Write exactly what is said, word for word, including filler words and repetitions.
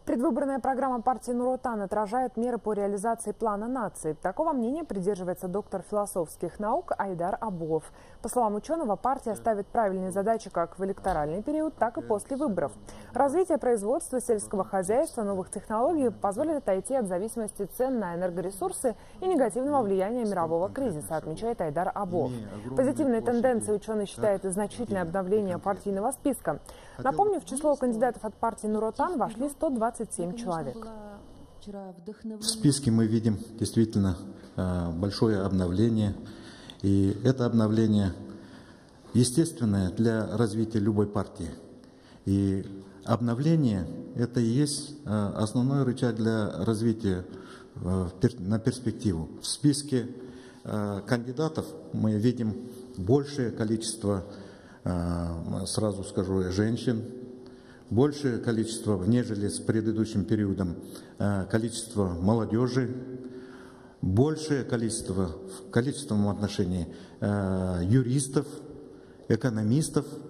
Предвыборная программа партии Нур-Отан отражает меры по реализации плана нации. Такого мнения придерживается доктор философских наук Айдар Абуов. По словам ученого, партия ставит правильные задачи как в электоральный период, так и после выборов. Развитие производства сельского хозяйства, новых технологий позволит отойти от зависимости цен на энергоресурсы и негативного влияния мирового кризиса, отмечает Айдар Абуов. Позитивной тенденцией ученый считает и значительное обновление партийного списка. Напомню, в число кандидатов от партии Нур-Отан вошли сто двадцать семь человек. В списке мы видим действительно большое обновление. И это обновление естественное для развития любой партии. И обновление – это и есть основной рычаг для развития на перспективу. В списке кандидатов мы видим большее количество, сразу скажу, женщин, большее количество, нежели с предыдущим периодом, количество молодежи, большее количество в количественном отношении юристов, экономистов,